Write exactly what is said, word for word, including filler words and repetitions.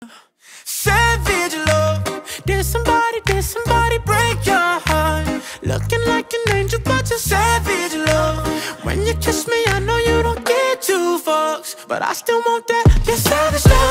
Savage love. Did somebody, did somebody break your heart? Looking like an angel, but you're savage love. When you kiss me, I know you don't get two fucks, but I still want that. You're savage love.